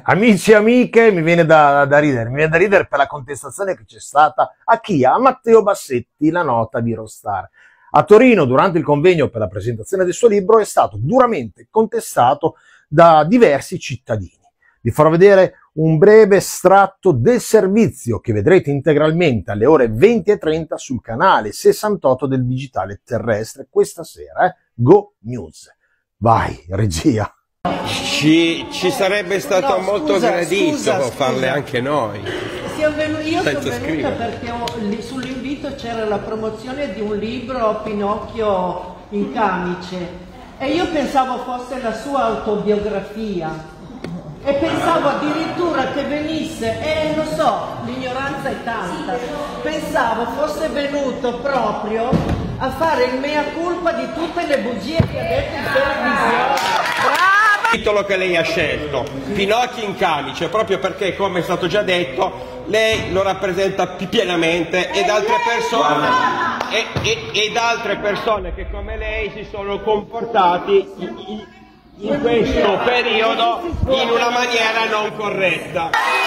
Amici e amiche, mi viene da ridere per la contestazione che c'è stata a chi? A Matteo Bassetti, la nota di Rockstar. A Torino, durante il convegno per la presentazione del suo libro, è stato duramente contestato da diversi cittadini. Vi farò vedere un breve estratto del servizio che vedrete integralmente alle ore 20:30 sul canale 68 del Digitale Terrestre questa sera. Go News. Vai, regia. Ci sarebbe stato molto gradito farle anche noi. Io sono venuta perché sull'invito c'era la promozione di un libro, Pinocchio in camice, e io pensavo fosse la sua autobiografia e pensavo addirittura che venisse, e lo so, l'ignoranza è tanta, pensavo fosse venuto proprio a fare il mea culpa di tutte le bugie che ha detto in televisione. Il titolo che lei ha scelto, Pinocchio in camice, proprio perché, come è stato già detto, lei lo rappresenta pienamente ed altre persone che come lei si sono comportati in questo periodo in una maniera non corretta.